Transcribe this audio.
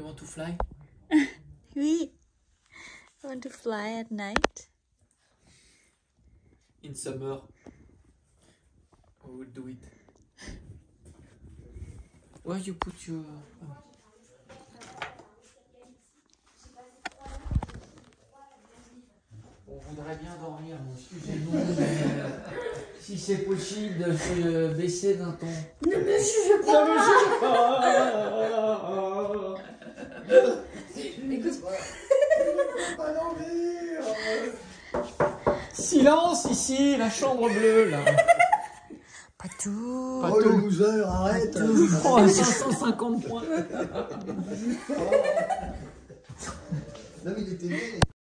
You want to fly? Oui. I want to fly at night. In summer, we will do it. Where you put your... On voudrait bien dormir, excusez-nous, mais si c'est possible de se baisser d'un ton. Ne me juge pas. Ne me juge pas. Écoute-moi. Pas dormir. Silence ici, la chambre bleue là. Pas tout. Pas Oh le tout. loser, arrête. Oh, 550 points. Non mais il était né.